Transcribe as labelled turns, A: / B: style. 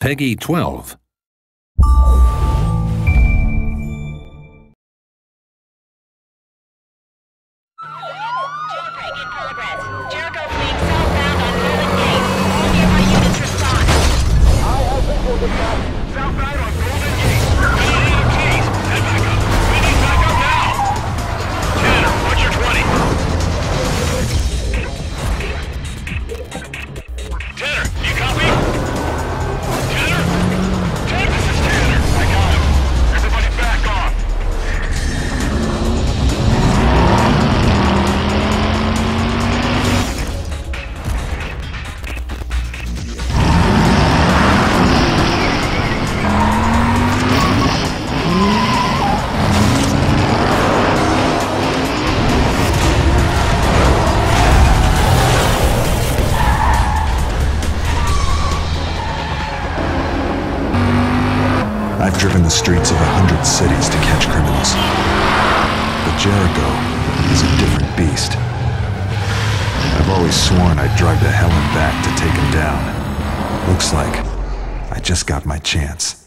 A: Peggy 12.
B: Jailbreak in progress. Jericho fleeing southbound on Golden Gate. All nearby units respond.
C: I have visual dispatch.
D: Southbound on Golden Gate. EMTs, head back up. We need backup now. Tanner, what's your 20? Tanner, you copy? Tanner? This is Tanner. I got him. Everybody back off.
E: I've driven the streets of 100 cities to catch criminals. But Jericho is a different beast. I've always sworn I'd drive to hell and back to take him down. Looks like I just got my chance.